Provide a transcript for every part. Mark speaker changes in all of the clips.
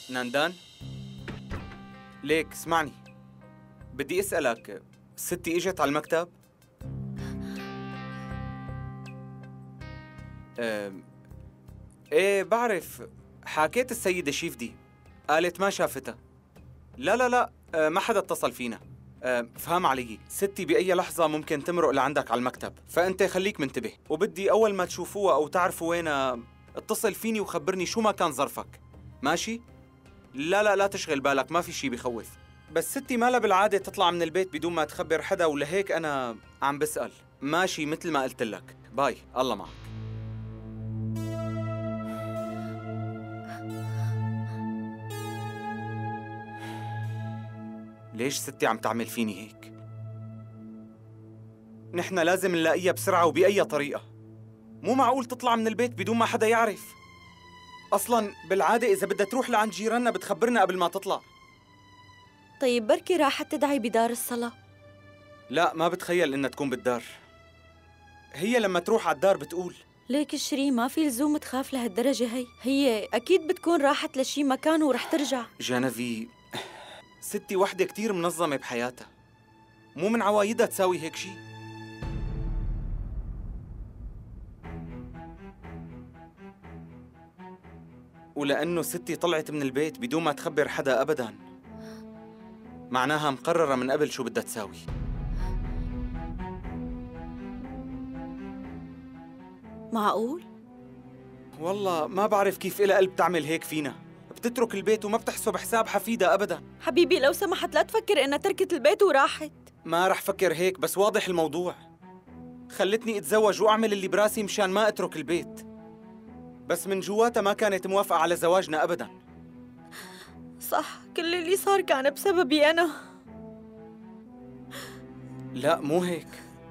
Speaker 1: ناندان، ليك اسمعني، بدي اسألك، ستي اجت على المكتب؟ أم، ايه بعرف، حكيت السيدة شيفدي، قالت ما شافتها. لا لا لا، ما حدا اتصل فينا. فهم علي، ستي بأي لحظة ممكن تمرق لعندك على المكتب، فأنت خليك منتبه، وبدي أول ما تشوفوها أو تعرفوا وينها اتصل فيني وخبرني شو ما كان ظرفك، ماشي؟ لا لا لا تشغل بالك، ما في شي بخوف. بس ستي ما لها بالعادة تطلع من البيت بدون ما تخبر حدا، ولهيك أنا عم بسأل. ماشي مثل ما قلت لك، باي، الله معك. ليش ستي عم تعمل فيني هيك؟ نحن لازم نلاقيها بسرعة وبأي طريقة. مو معقول تطلع من البيت بدون ما حدا يعرف. أصلاً بالعادة إذا بدها تروح لعند جيراننا بتخبرنا قبل ما تطلع.
Speaker 2: طيب بركي راحت تدعي بدار الصلاة.
Speaker 1: لا، ما بتخيل إنها تكون بالدار. هي لما تروح على الدار بتقول.
Speaker 2: ليك شيرين، ما في لزوم تخاف لهالدرجة. هي أكيد بتكون راحت لشي مكان ورح ترجع.
Speaker 1: جانفي، ستي وحدة كتير منظمة بحياتها، مو من عوايدها تساوي هيك شي. ولأنه ستي طلعت من البيت بدون ما تخبر حدا أبداً، معناها مقررة من قبل شو بدها تساوي.
Speaker 2: معقول؟
Speaker 1: والله ما بعرف كيف إلها قلب تعمل هيك فينا. بتترك البيت وما بتحسب حساب حفيدها أبداً.
Speaker 2: حبيبي لو سمحت لا تفكر إنها تركت البيت وراحت.
Speaker 1: ما رح فكر هيك، بس واضح الموضوع. خلتني أتزوج وأعمل اللي براسي مشان ما أترك البيت، بس من جواتها ما كانت موافقة على زواجنا أبداً.
Speaker 2: صح، كل اللي صار كان بسببي أنا.
Speaker 1: لا مو هيك،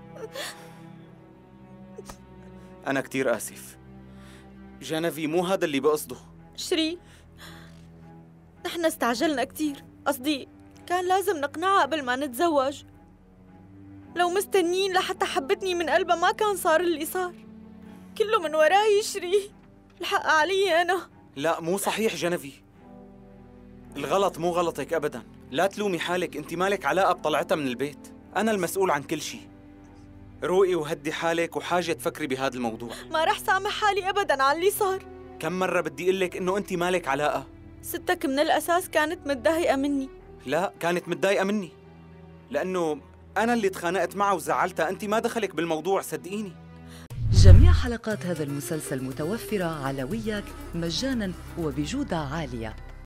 Speaker 1: أنا كتير آسف جانفي، مو هذا اللي بقصده.
Speaker 2: شيرين، نحن استعجلنا كتير، قصدي كان لازم نقنعها قبل ما نتزوج. لو مستنيين لحتى حبتني من قلبها ما كان صار اللي صار. كله من وراي شيرين، الحق علي أنا.
Speaker 1: لا مو صحيح جانفي، الغلط مو غلطك أبداً. لا تلومي حالك، أنت مالك علاقة بطلعتها من البيت، أنا المسؤول عن كل شيء. روقي وهدي حالك، وحاجة تفكري بهذا الموضوع.
Speaker 2: ما رح سامح حالي أبداً على اللي صار.
Speaker 1: كم مرة بدي أقلك إنه أنت مالك علاقة؟
Speaker 2: ستك من الأساس كانت متضايقة مني.
Speaker 1: لا، كانت متضايقة مني لأنه أنا اللي تخانقت معه وزعلتها، أنت ما دخلك بالموضوع، صدقيني.
Speaker 3: جميع حلقات هذا المسلسل متوفرة على وياك مجاناً وبجودة عالية.